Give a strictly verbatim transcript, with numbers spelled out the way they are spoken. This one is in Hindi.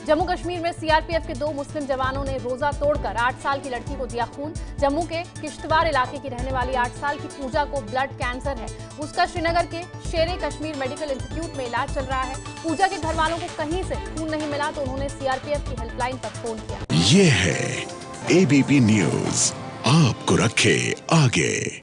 जम्मू कश्मीर में सीआरपीएफ के दो मुस्लिम जवानों ने रोजा तोड़कर आठ साल की लड़की को दिया खून। जम्मू के किश्तवाड़ इलाके की रहने वाली आठ साल की पूजा को ब्लड कैंसर है। उसका श्रीनगर के शेरे कश्मीर मेडिकल इंस्टीट्यूट में इलाज चल रहा है। पूजा के घर वालों को कहीं से खून नहीं मिला तो उन्होंने सीआरपीएफ की हेल्पलाइन पर फोन किया। ये है एबीपी न्यूज, आपको रखे आगे।